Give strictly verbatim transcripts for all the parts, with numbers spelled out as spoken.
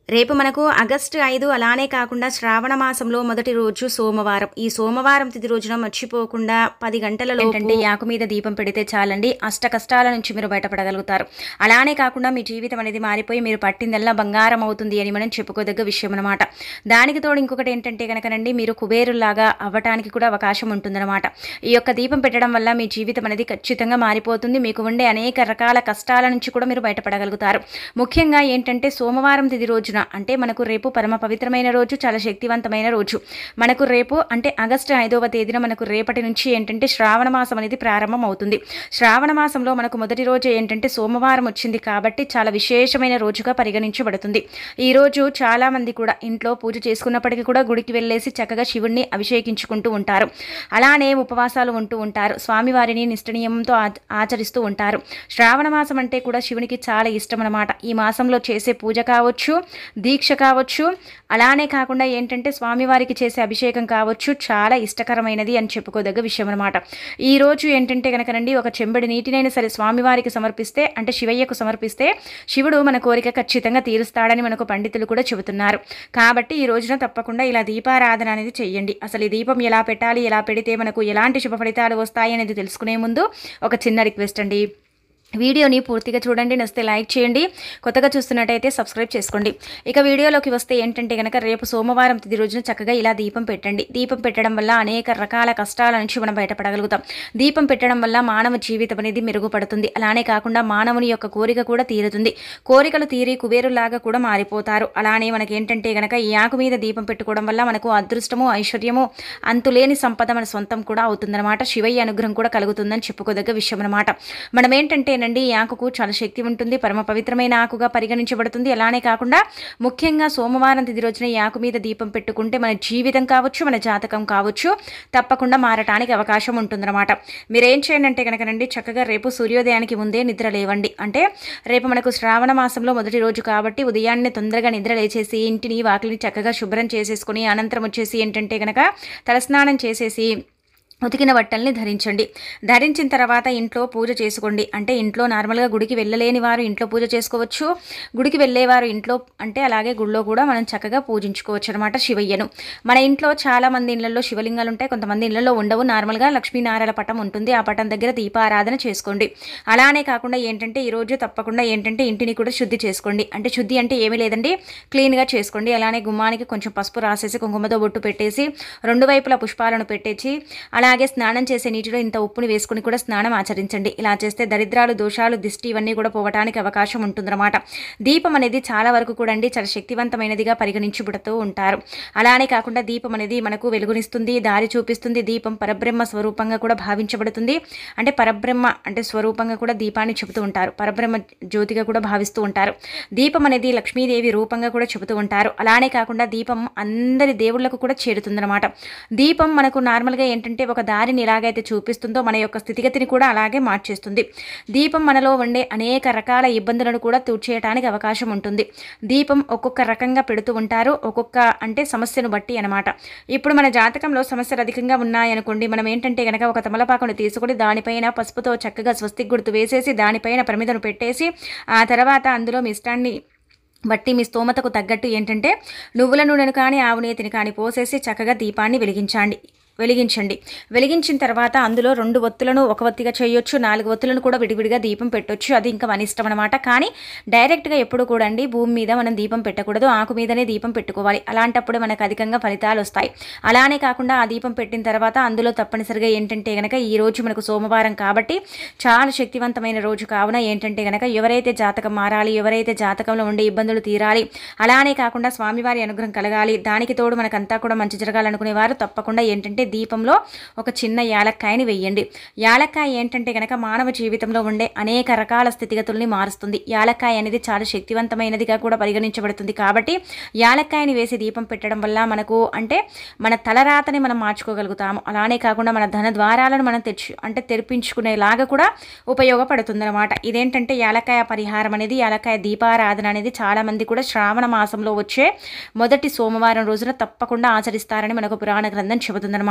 రేపు మనకు ఆగస్టు ఐదు అలానే కాకుండా శ్రావణ మాసంలో మొదటి రోజు సోమవారం. ఈ సోమవారం తిథి రోజున మర్చిపోకుండా పది గంటలలో ఏంటంటే యాకు మీద దీపం పెడితే చాలండి, అష్ట కష్టాల నుంచి మీరు బయటపడగలుగుతారు. అలానే కాకుండా మీ జీవితం అనేది మారిపోయి మీరు పట్టిందల్లా బంగారం అవుతుంది అని మనం చెప్పుకోదగ్గ విషయం అనమాట. దానికి తోడు ఇంకొకటి ఏంటంటే కనుకనండి, మీరు కుబేరులాగా అవ్వటానికి కూడా అవకాశం ఉంటుందన్నమాట. ఈ యొక్క దీపం పెట్టడం వల్ల మీ జీవితం అనేది ఖచ్చితంగా మారిపోతుంది. మీకు ఉండే అనేక రకాల కష్టాల నుంచి కూడా మీరు బయటపడగలుగుతారు. ముఖ్యంగా ఏంటంటే సోమవారం తిథి రోజున అంటే మనకు రేపు పరమ పవిత్రమైన రోజు, చాలా శక్తివంతమైన రోజు. మనకు రేపు అంటే ఆగస్టు ఐదవ తేదీన మనకు రేపటి నుంచి ఏంటంటే శ్రావణ మాసం అనేది ప్రారంభం అవుతుంది. శ్రావణ మాసంలో మనకు మొదటి రోజు ఏంటంటే సోమవారం వచ్చింది కాబట్టి చాలా విశేషమైన రోజుగా పరిగణించబడుతుంది. ఈ రోజు చాలా మంది కూడా ఇంట్లో పూజ చేసుకున్నప్పటికీ కూడా గుడికి వెళ్ళేసి చక్కగా శివుణ్ణి అభిషేకించుకుంటూ ఉంటారు. అలానే ఉపవాసాలు ఉంటూ ఉంటారు. స్వామివారిని నిష్ఠనియమంతో ఆచరిస్తూ ఉంటారు. శ్రావణ మాసం అంటే కూడా శివునికి చాలా ఇష్టం అన్నమాట. ఈ మాసంలో చేసే పూజ కావచ్చు, దీక్ష కావచ్చు, అలానే కాకుండా ఏంటంటే స్వామివారికి చేసే అభిషేకం కావచ్చు, చాలా ఇష్టకరమైనది అని చెప్పుకోదగ్గ విషయం అనమాట. ఈ రోజు ఏంటంటే కనుకనండి, ఒక చెంబడి నీటినైనా సరే స్వామివారికి సమర్పిస్తే అంటే శివయ్యకు సమర్పిస్తే శివుడు మన కోరిక ఖచ్చితంగా తీరుస్తాడని మనకు పండితులు కూడా చెబుతున్నారు. కాబట్టి ఈ రోజున తప్పకుండా ఇలా దీపారాధన అనేది చెయ్యండి. అసలు ఈ దీపం ఎలా పెట్టాలి, ఎలా పెడితే మనకు ఎలాంటి శుభ ఫలితాలు వస్తాయి అనేది తెలుసుకునే ముందు ఒక చిన్న రిక్వెస్ట్ అండి, వీడియోని పూర్తిగా చూడండి, నచ్చితే లైక్ చేయండి, కొత్తగా చూస్తున్నట్టయితే సబ్స్క్రైబ్ చేసుకోండి. ఇక వీడియోలోకి వస్తే ఏంటంటే కనుక రేపు సోమవారం తిథి రోజున చక్కగా ఇలా దీపం పెట్టండి. దీపం పెట్టడం వల్ల అనేక రకాల కష్టాల నుంచి మనం బయటపడగలుగుతాం. దీపం పెట్టడం వల్ల మానవ జీవితం అనేది మెరుగుపడుతుంది. అలానే కాకుండా మానవుని యొక్క కోరిక కూడా తీరుతుంది. కోరికలు తీరి కుబేరులాగా కూడా మారిపోతారు. అలానే మనకి ఏంటంటే కనుక ఈ ఆకు మీద దీపం పెట్టుకోవడం వల్ల మనకు అదృష్టము, ఐశ్వర్యము, అంతులేని సంపద మన సొంతం కూడా అవుతుందన్నమాట. శివయ్య అనుగ్రహం కూడా కలుగుతుందని చెప్పుకోదగ్గ విషయం అనమాట. మనం ఏంటంటే నండి ఈ ఆకుకు చాలా శక్తి ఉంటుంది, పరమ పవిత్రమైన ఆకుగా పరిగణించబడుతుంది. అలానే కాకుండా ముఖ్యంగా సోమవారం తిథి రోజున ఈ ఆకు మీద దీపం పెట్టుకుంటే మన జీవితం కావచ్చు, మన జాతకం కావచ్చు తప్పకుండా మారటానికి అవకాశం ఉంటుందన్నమాట. మీరేం చేయండి అంటే కనుకనండి, చక్కగా రేపు సూర్యోదయానికి ముందే నిద్ర లేవండి. అంటే రేపు మనకు శ్రావణ మాసంలో మొదటి రోజు కాబట్టి ఉదయాన్నే తొందరగా నిద్ర లేచేసి ఇంటిని వాకిలిని చక్కగా శుభ్రం చేసేసుకుని అనంతరం వచ్చేసి ఏంటంటే కనుక తలస్నానం చేసేసి ఉతికిన బట్టల్ని ధరించండి. ధరించిన తర్వాత ఇంట్లో పూజ చేసుకోండి. అంటే ఇంట్లో నార్మల్గా గుడికి వెళ్ళలేని వారు ఇంట్లో పూజ చేసుకోవచ్చు, గుడికి వెళ్ళేవారు ఇంట్లో అంటే అలాగే గుడిలో కూడా మనం చక్కగా పూజించుకోవచ్చు అనమాట శివయ్యను. మన ఇంట్లో చాలా మంది ఇళ్లలో శివలింగాలు ఉంటాయి, కొంతమంది ఇళ్లలో ఉండవు. నార్మల్గా లక్ష్మీనారాయణ పటం ఉంటుంది, ఆ పటం దగ్గర దీపారాధన చేసుకోండి. అలానే కాకుండా ఏంటంటే ఈరోజు తప్పకుండా ఏంటంటే ఇంటిని కూడా శుద్ధి చేసుకోండి. అంటే శుద్ధి అంటే ఏమీ లేదండి, క్లీన్గా చేసుకోండి. అలానే గుమ్మానికి కొంచెం పసుపు రాసేసి కుంకుమతో బొట్టు పెట్టేసి రెండు వైపుల పుష్పాలను పెట్టేసి అలాగే స్నానం చేసే నీటిలో ఇంత ఉప్పుని వేసుకుని కూడా స్నానం ఆచరించండి. ఇలా చేస్తే దరిద్రాలు, దోషాలు, దిష్టి ఇవన్నీ కూడా పోవడానికి అవకాశం ఉంటుందన్నమాట. దీపం అనేది చాలా వరకు కూడా అండి చాలా శక్తివంతమైనదిగా పరిగణించబడుతూ ఉంటారు. అలానే కాకుండా దీపం అనేది మనకు వెలుగునిస్తుంది, దారి చూపిస్తుంది. దీపం పరబ్రహ్మ స్వరూపంగా కూడా భావించబడుతుంది. అంటే పరబ్రహ్మ అంటే స్వరూపంగా కూడా దీపాన్ని చెబుతూ ఉంటారు, పరబ్రహ్మ జ్యోతిగా కూడా భావిస్తూ ఉంటారు. దీపం అనేది లక్ష్మీదేవి రూపంగా కూడా చెబుతూ ఉంటారు. అలానే కాకుండా దీపం అందరి దేవుళ్లకు కూడా చేరుతుందన్నమాట. దీపం మనకు నార్మల్గా ఏంటంటే ఒక దారిని ఎలాగైతే చూపిస్తుందో మన యొక్క స్థితిగతిని కూడా అలాగే మార్చేస్తుంది. దీపం మనలో ఉండే అనేక రకాల ఇబ్బందులను కూడా తీర్చేయడానికి అవకాశం ఉంటుంది. దీపం ఒక్కొక్క రకంగా పెడుతూ ఉంటారు, ఒక్కొక్క అంటే సమస్యను బట్టి అనమాట. ఇప్పుడు మన జాతకంలో సమస్యలు అధికంగా ఉన్నాయనుకోండి, మనం ఏంటంటే కనుక ఒక తమలపాకును తీసుకుని దానిపైన పసుపుతో చక్కగా స్వస్తిక్ గుర్తు వేసేసి దానిపైన ప్రమిదను పెట్టేసి ఆ తర్వాత అందులో మీ ఇష్టాన్ని బట్టి మీ స్తోమతకు తగ్గట్టు ఏంటంటే నువ్వుల నూనెను కానీ ఆవు నేతిని కానీ పోసేసి చక్కగా దీపాన్ని వెలిగించండి వెలిగించండి వెలిగించిన తర్వాత అందులో రెండు ఒత్తులను ఒక ఒత్తిగా చేయొచ్చు, నాలుగు ఒత్తులను కూడా విడివిడిగా దీపం పెట్టొచ్చు. అది ఇంకా మన ఇష్టం అనమాట. కానీ డైరెక్ట్గా ఎప్పుడు కూడా అండి భూమి మీద మనం దీపం పెట్టకూడదు, ఆకు మీదనే దీపం పెట్టుకోవాలి. అలాంటప్పుడు మనకు అధికంగా ఫలితాలు వస్తాయి. అలానే కాకుండా ఆ దీపం పెట్టిన తర్వాత అందులో తప్పనిసరిగా ఏంటంటే కనుక ఈ రోజు మనకు సోమవారం కాబట్టి చాలా శక్తివంతమైన రోజు కావున ఏంటంటే కనుక ఎవరైతే జాతకం మారాలి, ఎవరైతే జాతకంలో ఉండే ఇబ్బందులు తీరాలి, అలానే కాకుండా స్వామివారి అనుగ్రహం కలగాలి, దానికి తోడు మనకంతా కూడా మంచి జరగాలనుకునేవారు తప్పకుండా ఏంటంటే దీపంలో ఒక చిన్న యాలక్కాయని వెయ్యండి. యాలక్కాయ ఏంటంటే కనుక మానవ జీవితంలో ఉండే అనేక రకాల స్థితిగతుల్ని మారుస్తుంది. యాలక్కాయ అనేది చాలా శక్తివంతమైనదిగా కూడా పరిగణించబడుతుంది. కాబట్టి యాలక్కాయని వేసి దీపం పెట్టడం వల్ల మనకు అంటే మన తలరాతని మనం మార్చుకోగలుగుతాము. అలానే కాకుండా మన ధన ద్వారాలను మనం తెచ్చు అంటే తెరిపించుకునేలాగా కూడా ఉపయోగపడుతుంది అనమాట. ఇదేంటంటే యాలక్కాయ పరిహారం అనేది, యాలక్కాయ దీపారాధన అనేది చాలా మంది కూడా శ్రావణ మాసంలో వచ్చే మొదటి సోమవారం రోజున తప్పకుండా ఆచరిస్తారని మనకు పురాణ గ్రంథం చెబుతుందన్నమాట.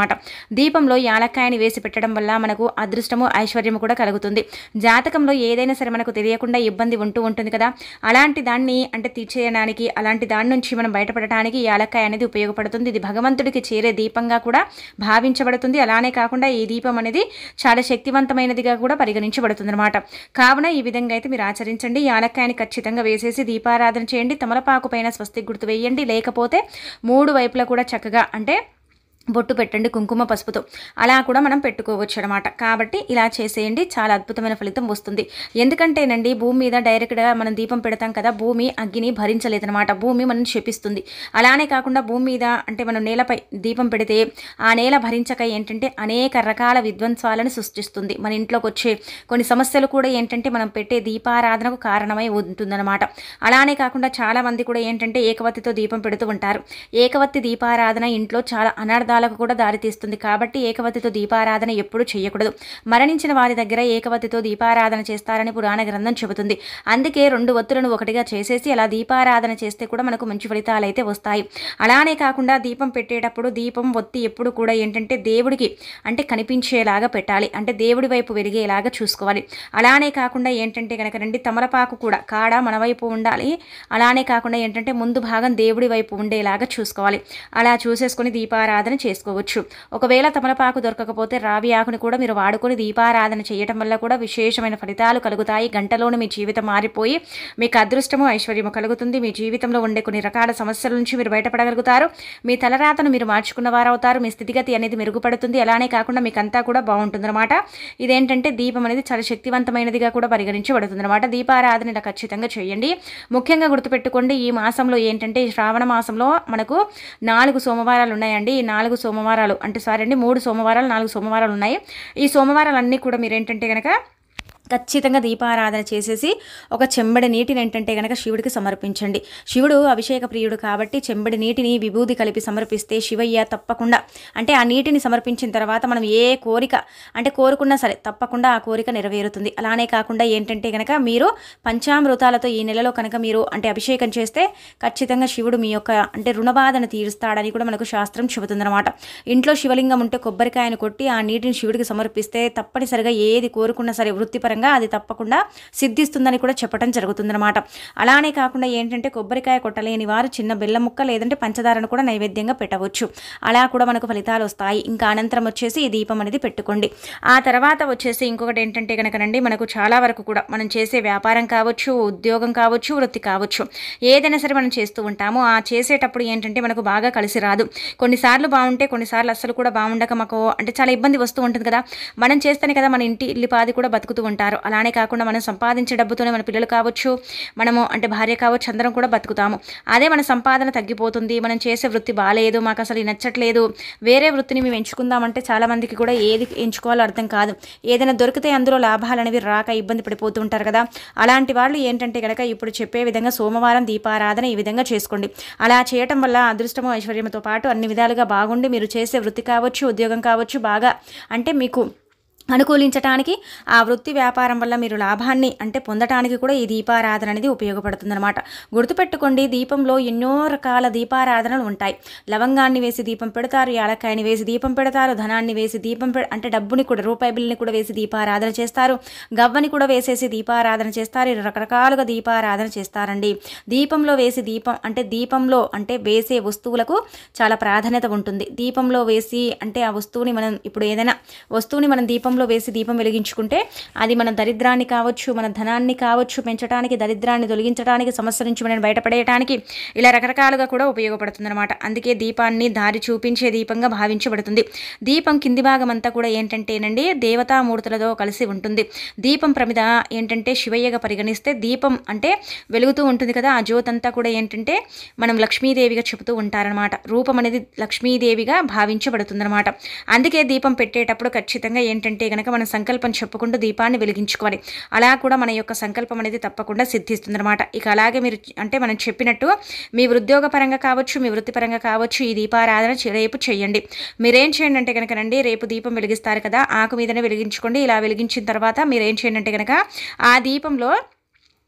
అనమాట. దీపంలో యాలక్కాయని వేసి పెట్టడం వల్ల మనకు అదృష్టము ఐశ్వర్యము కూడా కలుగుతుంది. జాతకంలో ఏదైనా సరే మనకు తెలియకుండా ఇబ్బంది ఉంటూ ఉంటుంది కదా, అలాంటి దాన్ని అంటే తీర్చేయడానికి, అలాంటి దాని నుంచి మనం బయటపడటానికి యాలక్కాయ అనేది ఉపయోగపడుతుంది. ఇది భగవంతుడికి చేరే దీపంగా కూడా భావించబడుతుంది. అలానే కాకుండా ఈ దీపం అనేది చాలా శక్తివంతమైనదిగా కూడా పరిగణించబడుతుంది అనమాట. కావున ఈ విధంగా అయితే మీరు ఆచరించండి. యాలక్కాయని ఖచ్చితంగా వేసేసి దీపారాధన చేయండి. తమలపాకు పైన స్వస్తిక్ గుర్తు వేయండి. లేకపోతే మూడు వైపులా కూడా చక్కగా అంటే బొట్టు పెట్టండి కుంకుమ పసుపుతో, అలా కూడా మనం పెట్టుకోవచ్చు అనమాట. కాబట్టి ఇలా చేసేయండి, చాలా అద్భుతమైన ఫలితం వస్తుంది. ఎందుకంటేనండి భూమి మీద డైరెక్ట్గా మనం దీపం పెడతాం కదా, భూమి అగ్గిని భరించలేదనమాట, భూమి మనం శపిస్తుంది. అలానే కాకుండా భూమి మీద అంటే మనం నేలపై దీపం పెడితే ఆ నేల భరించక ఏంటంటే అనేక రకాల విధ్వంసాలను సృష్టిస్తుంది. మన ఇంట్లోకి వచ్చే కొన్ని సమస్యలు కూడా ఏంటంటే మనం పెట్టే దీపారాధనకు కారణమై ఉంటుందన్నమాట. అలానే కాకుండా చాలా మంది కూడా ఏంటంటే ఏకవత్తితో దీపం పెడుతూ ఉంటారు. ఏకవత్తి దీపారాధన ఇంట్లో చాలా అనర్థ కూడా దారితీస్తుంది. కాబట్టి ఏకవత్తితో దీపారాధన ఎప్పుడూ చేయకూడదు. మరణించిన వారి దగ్గర ఏకవత్తితో దీపారాధన చేస్తారని పురాణ గ్రంథం చెబుతుంది. అందుకే రెండు ఒత్తులను ఒకటిగా చేసేసి అలా దీపారాధన చేస్తే కూడా మనకు మంచి ఫలితాలు అయితే వస్తాయి. అలానే కాకుండా దీపం పెట్టేటప్పుడు దీపం ఒత్తి ఎప్పుడు కూడా ఏంటంటే దేవుడికి అంటే కనిపించేలాగా పెట్టాలి, అంటే దేవుడి వైపు వెలిగేలాగా చూసుకోవాలి. అలానే కాకుండా ఏంటంటే కనుక రండి తమలపాకు కూడా కాడ మన వైపు ఉండాలి. అలానే కాకుండా ఏంటంటే ముందు భాగం దేవుడి వైపు ఉండేలాగా చూసుకోవాలి. అలా చూసేసుకొని దీపారాధన చేసుకోవచ్చు. ఒకవేళ తమలపాకు దొరకకపోతే రావి ఆకుని కూడా మీరు వాడుకొని దీపారాధన చేయటం వల్ల కూడా విశేషమైన ఫలితాలు కలుగుతాయి. గంటలోనే మీ జీవితం మారిపోయి మీకు అదృష్టము ఐశ్వర్యము కలుగుతుంది. మీ జీవితంలో ఉండే కొన్ని రకాల సమస్యల నుంచి మీరు బయటపడగలుగుతారు. మీ తలరాతను మీరు మార్చుకున్న వారు అవుతారు. మీ స్థితిగతి అనేది మెరుగుపడుతుంది. అలానే కాకుండా మీకు అంతా కూడా బాగుంటుంది అనమాట. ఇదేంటంటే దీపం అనేది చాలా శక్తివంతమైనదిగా కూడా పరిగణించబడుతుంది అనమాట. దీపారాధన ఇలా ఖచ్చితంగా చేయండి. ముఖ్యంగా గుర్తుపెట్టుకోండి, ఈ మాసంలో ఏంటంటే శ్రావణ మాసంలో మనకు నాలుగు సోమవారాలు ఉన్నాయండి. ఈ నాలుగు సోమవారాలు అంటే సారీ అండి మూడు సోమవారాలు నాలుగు సోమవారాలు ఉన్నాయి. ఈ సోమవారాలన్నీ కూడా మీరు ఏంటంటే కనుక ఖచ్చితంగా దీపారాధన చేసేసి ఒక చెంబడి నీటిని ఏంటంటే కనుక శివుడికి సమర్పించండి. శివుడు అభిషేక ప్రియుడు కాబట్టి చెంబడి నీటిని విభూది కలిపి సమర్పిస్తే శివయ్య తప్పకుండా అంటే ఆ నీటిని సమర్పించిన తర్వాత మనం ఏ కోరిక అంటే కోరుకున్నా సరే తప్పకుండా ఆ కోరిక నెరవేరుతుంది. అలానే కాకుండా ఏంటంటే కనుక మీరు పంచామృతాలతో ఈ నెలలో కనుక మీరు అంటే అభిషేకం చేస్తే ఖచ్చితంగా శివుడు మీ యొక్క అంటే రుణబాధను తీరుస్తాడని కూడా మనకు శాస్త్రం చెబుతుందన్నమాట. ఇంట్లో శివలింగం ఉంటే కొబ్బరికాయను కొట్టి ఆ నీటిని శివుడికి సమర్పిస్తే తప్పనిసరిగా ఏది కోరుకున్నా సరే వృత్తిపరంగా అది తప్పకుండా సిద్ధిస్తుందని కూడా చెప్పడం జరుగుతుందన్నమాట. అలానే కాకుండా ఏంటంటే కొబ్బరికాయ కొట్టలేని వారు చిన్న బెల్లం ముక్క లేదంటే పంచదారను కూడా నైవేద్యంగా పెట్టవచ్చు. అలా కూడా మనకు ఫలితాలు వస్తాయి. ఇంకా అనంతరం వచ్చేసి ఈ దీపం అనేది పెట్టుకోండి. ఆ తర్వాత వచ్చేసి ఇంకొకటి ఏంటంటే కనుకనండి మనకు చాలా వరకు కూడా మనం చేసే వ్యాపారం కావచ్చు, ఉద్యోగం కావచ్చు, వృత్తి కావచ్చు, ఏదైనా సరే మనం చేస్తూ ఉంటాము. ఆ చేసేటప్పుడు ఏంటంటే మనకు బాగా కలిసి రాదు. కొన్నిసార్లు బాగుంటే కొన్నిసార్లు అస్సలు కూడా బాగుండక మాకు అంటే చాలా ఇబ్బంది వస్తూ ఉంటుంది కదా. మనం చేస్తేనే కదా మన ఇంటి ఇల్లిపాది కూడా బతుకుతూ ఉంటారు. అలానే కాకుండా మనం సంపాదించే డబ్బుతోనే మన పిల్లలు కావచ్చు, మనము అంటే భార్య కావచ్చు, అందరం కూడా బతుకుతాము. అదే మన సంపాదన తగ్గిపోతుంది, మనం చేసే వృత్తి బాగాలేదు, మాకు అసలు నచ్చట్లేదు, వేరే వృత్తిని మేము ఎంచుకుందామంటే చాలా మందికి కూడా ఏది ఎంచుకోవాలో అర్థం కాదు. ఏదైనా దొరికితే అందులో లాభాలు అనేవి రాక ఇబ్బంది పడిపోతూ ఉంటారు కదా. అలాంటి వాళ్ళు ఏంటంటే కనుక ఇప్పుడు చెప్పే విధంగా సోమవారం దీపారాధన ఈ విధంగా చేసుకోండి. అలా చేయటం వల్ల అదృష్టము ఐశ్వర్యంతో పాటు అన్ని విధాలుగా బాగుండి మీరు చేసే వృత్తి కావచ్చు, ఉద్యోగం కావచ్చు బాగా అంటే మీకు అనుకూలించడానికి ఆ వృత్తి వ్యాపారం వల్ల మీరు లాభాన్ని అంటే పొందటానికి కూడా ఈ దీపారాధన అనేది ఉపయోగపడుతుందన్నమాట. గుర్తుపెట్టుకోండి, దీపంలో ఎన్నో రకాల దీపారాధనలు ఉంటాయి. లవంగాన్ని వేసి దీపం పెడతారు, యాలక్కాయని వేసి దీపం పెడతారు, ధనాన్ని వేసి దీపం పె అంటే డబ్బుని కూడా రూపాయి బిల్ని కూడా వేసి దీపారాధన చేస్తారు, గవ్వని కూడా వేసేసి దీపారాధన చేస్తారు. రకరకాలుగా దీపారాధన చేస్తారండి. దీపంలో వేసి దీపం అంటే దీపంలో అంటే వేసే వస్తువులకు చాలా ప్రాధాన్యత ఉంటుంది. దీపంలో వేసి అంటే ఆ వస్తువుని మనం ఇప్పుడు ఏదైనా వస్తువుని మనం దీపంలో వేసి దీపం వెలిగించుకుంటే అది మన దరిద్రాన్ని కావచ్చు, మన ధనాన్ని కావచ్చు పెంచడానికి, దరిద్రాన్ని తొలగించడానికి, సమస్య నుంచి మనం బయటపడేయడానికి ఇలా రకరకాలుగా కూడా ఉపయోగపడుతుంది అనమాట. అందుకే దీపాన్ని దారి చూపించే దీపంగా భావించబడుతుంది. దీపం కింది భాగం అంతా కూడా ఏంటంటేనండి దేవతామూర్తులతో కలిసి ఉంటుంది. దీపం ప్రమిద ఏంటంటే శివయ్యగా పరిగణిస్తే దీపం అంటే వెలుగుతూ ఉంటుంది కదా, ఆ జ్యోతి అంతా కూడా ఏంటంటే మనం లక్ష్మీదేవిగా చెబుతూ ఉంటారనమాట. రూపం అనేది లక్ష్మీదేవిగా భావించబడుతుందన్నమాట. అందుకే దీపం పెట్టేటప్పుడు ఖచ్చితంగా ఏంటంటే కనుక మన సంకల్పం చెప్పుకుంటూ దీపాన్ని వెలిగించుకోవాలి. అలా కూడా మన యొక్క సంకల్పం అనేది తప్పకుండా సిద్ధిస్తుందన్నమాట. ఇక అలాగే మీరు అంటే మనం చెప్పినట్టు మీ ఉద్యోగపరంగా కావచ్చు, మీ వృత్తిపరంగా కావచ్చు ఈ దీపారాధన రేపు చేయండి. మీరేం చేయండి అంటే కనుక రండి రేపు దీపం వెలిగిస్తారు కదా, ఆకు మీదనే వెలిగించుకోండి. ఇలా వెలిగించిన తర్వాత మీరేం చేయండి అంటే కనుక ఆ దీపంలో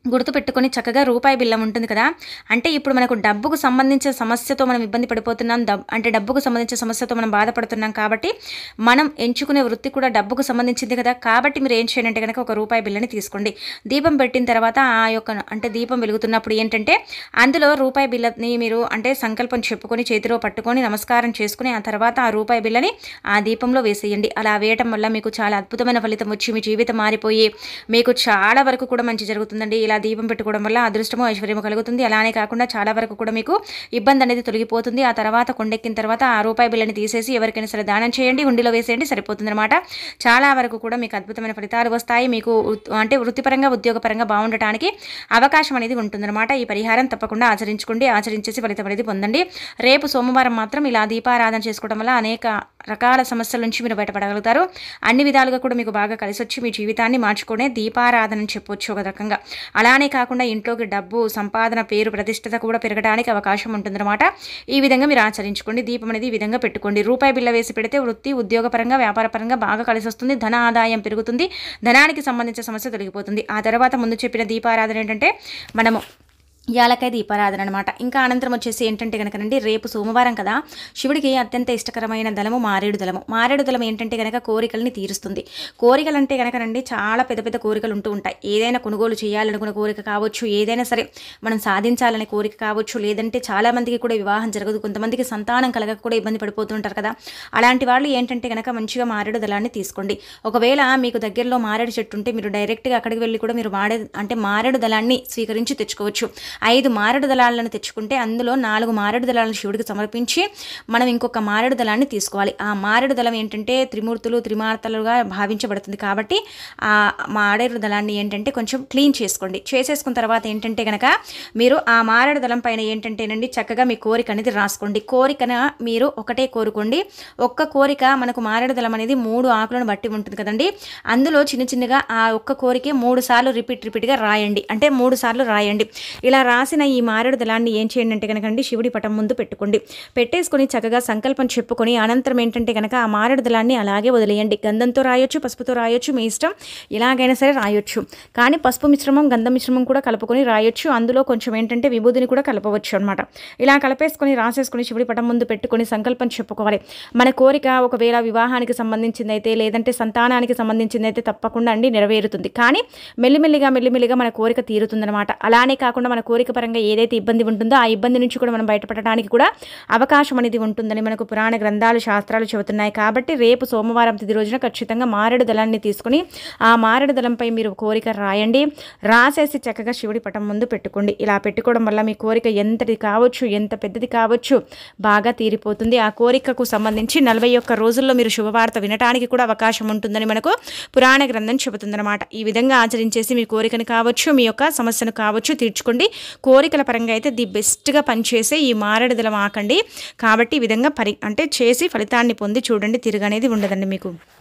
గుర్తుపెట్టుకొని చక్కగా రూపాయి బిల్లం ఉంటుంది కదా, అంటే ఇప్పుడు మనకు డబ్బుకు సంబంధించిన సమస్యతో మనం ఇబ్బంది పడిపోతున్నాం, డబ్ అంటే డబ్బుకు సంబంధించిన సమస్యతో మనం బాధపడుతున్నాం కాబట్టి మనం ఎంచుకునే వృత్తి కూడా డబ్బుకు సంబంధించింది కదా. కాబట్టి మీరు ఏం చేయండి అంటే కనుక ఒక రూపాయి బిల్లని తీసుకోండి. దీపం పెట్టిన తర్వాత ఆ యొక్క అంటే దీపం వెలుగుతున్నప్పుడు ఏంటంటే అందులో రూపాయి బిల్లని మీరు అంటే సంకల్పం చెప్పుకొని చేతిలో పట్టుకొని నమస్కారం చేసుకుని ఆ తర్వాత ఆ రూపాయి బిల్లని ఆ దీపంలో వేసేయండి. అలా వేయటం వల్ల మీకు చాలా అద్భుతమైన ఫలితం వచ్చి మీ జీవితం మారిపోయి మీకు చాలా వరకు కూడా మంచి జరుగుతుందండి. ఇలా దీపం పెట్టుకోవడం వల్ల అదృష్టము ఐశ్వర్యము కలుగుతుంది. అలానే కాకుండా చాలా వరకు కూడా మీకు ఇబ్బంది అనేది తొలగిపోతుంది. ఆ తర్వాత కొండెక్కిన తర్వాత ఆ రూపాయి బిల్లని తీసేసి ఎవరికైనా సరే దానం చేయండి, హుండీలో వేసేయండి, సరిపోతుంది అనమాట. చాలా వరకు కూడా మీకు అద్భుతమైన ఫలితాలు వస్తాయి. మీకు అంటే వృత్తిపరంగా ఉద్యోగపరంగా బాగుండటానికి అవకాశం అనేది ఉంటుందన్నమాట. ఈ పరిహారం తప్పకుండా ఆచరించుకోండి, ఆచరించేసి ఫలితం అనేది పొందండి. రేపు సోమవారం మాత్రం ఇలా దీపారాధన చేసుకోవడం వల్ల అనేక రకాల సమస్యల నుంచి మీరు బయటపడగలుగుతారు. అన్ని విధాలుగా కూడా మీకు బాగా కలిసి వచ్చి మీ జీవితాన్ని మార్చుకునే దీపారాధన అని చెప్పొచ్చు ఒక రకంగా. అలానే కాకుండా ఇంట్లోకి డబ్బు సంపాదన పేరు ప్రతిష్టత కూడా పెరగడానికి అవకాశం ఉంటుందన్నమాట. ఈ విధంగా మీరు ఆచరించుకోండి. దీపం అనేది ఈ విధంగా పెట్టుకోండి. రూపాయి బిల్ల వేసి పెడితే వృత్తి ఉద్యోగపరంగా వ్యాపారపరంగా బాగా కలిసి వస్తుంది, ధన ఆదాయం పెరుగుతుంది, ధనానికి సంబంధించిన సమస్య తొలగిపోతుంది. ఆ తర్వాత ముందు చెప్పిన దీపారాధన ఏంటంటే మనము యాలకాయ దీపారాధన అనమాట. ఇంకా అనంతరం వచ్చేసి ఏంటంటే కనుకనండి రేపు సోమవారం కదా, శివుడికి అత్యంత ఇష్టకరమైన దళము మారేడు దళము. మారేడు దళం ఏంటంటే కనుక కోరికల్ని తీరుస్తుంది. కోరికలు అంటే కనుకనండి చాలా పెద్ద పెద్ద కోరికలు ఉంటూ ఉంటాయి. ఏదైనా కొనుగోలు చేయాలనుకున్న కోరిక కావచ్చు, ఏదైనా సరే మనం సాధించాలనే కోరిక కావచ్చు, లేదంటే చాలామందికి కూడా వివాహం జరగదు, కొంతమందికి సంతానం కలగక కూడా ఇబ్బంది పడిపోతుంటారు కదా. అలాంటి వాళ్ళు ఏంటంటే కనుక మంచిగా మారేడు దళాన్ని తీసుకోండి. ఒకవేళ మీకు దగ్గరలో మారేడు చెట్టు ఉంటే మీరు డైరెక్ట్గా అక్కడికి వెళ్ళి కూడా మీరు మారే అంటే మారేడు దళాన్ని స్వీకరించి తెచ్చుకోవచ్చు. ఐదు మారేడు దళాలను తెచ్చుకుంటే అందులో నాలుగు మారేడు దళాలను శివుడికి సమర్పించి మనం ఇంకొక మారేడు దళాన్ని తీసుకోవాలి. ఆ మారేడు దళం ఏంటంటే త్రిమూర్తులు త్రిమార్తలుగా భావించబడుతుంది కాబట్టి ఆ మారేడు దళాన్ని ఏంటంటే కొంచెం క్లీన్ చేసుకోండి. చేసేసుకున్న తర్వాత ఏంటంటే కనుక మీరు ఆ మారేడు దళం పైన ఏంటంటేనండి చక్కగా మీ కోరిక అనేది రాసుకోండి. కోరికన మీరు ఒకటే కోరుకోండి. ఒక్క కోరిక మనకు మారేడు దళం అనేది మూడు ఆకులను బట్టి ఉంటుంది కదండి. అందులో చిన్న చిన్నగా ఆ ఒక్క కోరికే మూడు సార్లు రిపీట్ రిపీట్గా రాయండి. అంటే మూడు సార్లు రాయండి. ఇలా రాసిన ఈ మారేడు దళాన్ని ఏం చేయండి అంటే కనుకండి శివుడి పటం ముందు పెట్టుకోండి. పెట్టేసుకొని చక్కగా సంకల్పం చెప్పుకొని అనంతరం ఏంటంటే కనుక ఆ మారేడు దళాన్ని అలాగే వదిలేయండి. గంధంతో రాయొచ్చు, పసుపుతో రాయొచ్చు, మీ ఇష్టం, ఎలాగైనా సరే రాయొచ్చు. కానీ పసుపు మిశ్రమం గంధం మిశ్రమం కూడా కలుపుకొని రాయొచ్చు. అందులో కొంచెం ఏంటంటే విభూదిని కూడా కలపవచ్చు అనమాట. ఇలా కలిపేసుకొని రాసేసుకొని శివుడి పటం ముందు పెట్టుకొని సంకల్పం చెప్పుకోవాలి. మన కోరిక ఒకవేళ వివాహానికి సంబంధించింది అయితే లేదంటే సంతానానికి సంబంధించింది అయితే తప్పకుండా అండి నెరవేరుతుంది. కానీ మెల్లిమెల్లిగా మెల్లిమెల్లిగా మన కోరిక తీరుతుందనమాట. అలానే కాకుండా మన కోరిక పరంగా ఏదైతే ఇబ్బంది ఉంటుందో ఆ ఇబ్బంది నుంచి కూడా మనం బయటపడడానికి కూడా అవకాశం అనేది ఉంటుందని మనకు పురాణ గ్రంథాలు శాస్త్రాలు చెబుతున్నాయి. కాబట్టి రేపు సోమవారం తిథి రోజున ఖచ్చితంగా మారేడు దళాన్ని తీసుకుని ఆ మారేడు దళంపై మీరు కోరిక రాయండి. రాసేసి చక్కగా శివుడి పటం ముందు పెట్టుకోండి. ఇలా పెట్టుకోవడం వల్ల మీ కోరిక ఎంతటి కావచ్చు, ఎంత పెద్దది కావచ్చు, బాగా తీరిపోతుంది. ఆ కోరికకు సంబంధించి నలభై ఒక్క రోజుల్లో మీరు శుభవార్త వినటానికి కూడా అవకాశం ఉంటుందని మనకు పురాణ గ్రంథం చెబుతుందన్నమాట. ఈ విధంగా ఆచరించేసి మీ కోరికను కావచ్చు, మీ యొక్క సమస్యను కావచ్చు తీర్చుకోండి. కోరికల పరంగా అయితే ది బెస్ట్గా పనిచేసే ఈ మారేడు దళం ఆకండి. కాబట్టి ఈ విధంగా పరి అంటే చేసి ఫలితాన్ని పొంది చూడండి, తిరగనేది ఉండదండి మీకు.